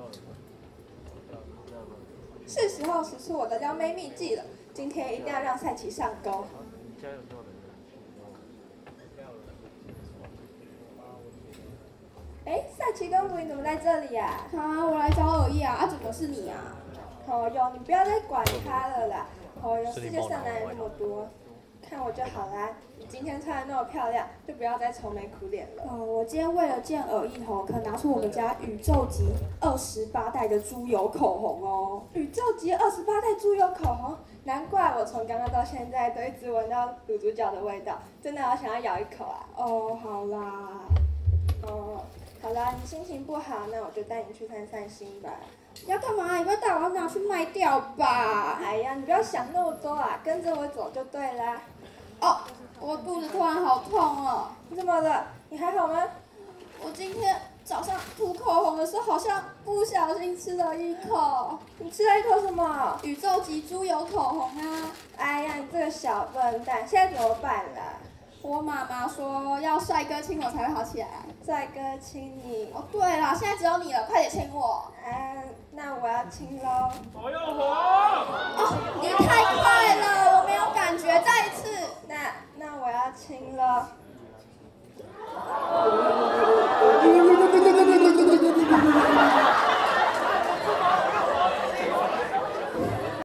是时候使出我的撩妹秘技了，今天一定要让赛琪上钩。哎，赛琪公主，你怎么在这里呀？ 啊，我来找尔义啊，怎么是你啊？ 哦哟，你不要再管他了啦。哦哟，世界上男人那么多，看我就好啦。你今天穿的那么漂亮，就不要再愁眉苦脸了。 我今天为了见尔义吼，可拿出我们家宇宙级28代的猪油口红哦。 宇宙级28代猪油口红，难怪我从刚刚到现在都一直闻到卤猪脚的味道，真的好想要咬一口啊。 哦，好啦。 哦，好啦，你心情不好，那我就带你去散散心吧。 你要干嘛？你不要带我拿去卖掉吧？ 哎呀，你不要想那么多啊，跟着我走就对啦。 哦，我肚子突然好痛哦。 你怎么了？你还好吗？ 我今天早上涂口红的时候，好像不小心吃了一口。 你吃了一口什么？ 宇宙级猪油口红啊！ 哎呀，你这个小笨蛋，现在怎么办啦？ 我妈妈说要帅哥亲我才会好起来。 帅哥亲你？ 哦，对了，现在只有你了，快点亲我。 那我要亲喽。 我要火！